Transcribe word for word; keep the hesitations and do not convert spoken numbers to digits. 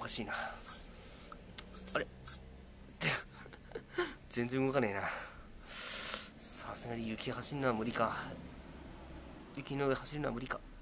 かしいな。あれ全然動かねえな。さすがに雪走るのは無理か。雪の上走るのは無理か。